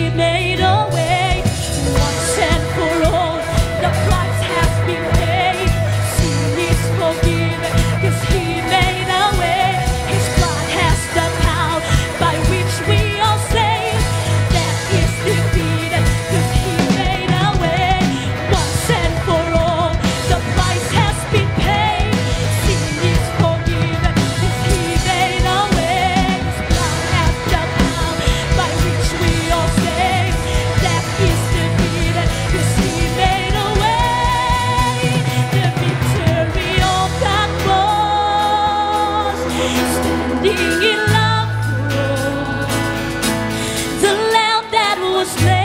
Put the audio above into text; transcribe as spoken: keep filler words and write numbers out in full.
He made a way once and for all. The price has been paid. Sin is forgiven, 'cause He made a way. His blood has the power by which we are saved. Death is defeated, 'cause He made a way once and for all. The price has been paid. Sin is forgiven, 'cause He made a way. His blood has the power by which we are saved. Death is defeated, 'cause He made a way. The victory of that cross, standing in love for all. The Lamb that was slain.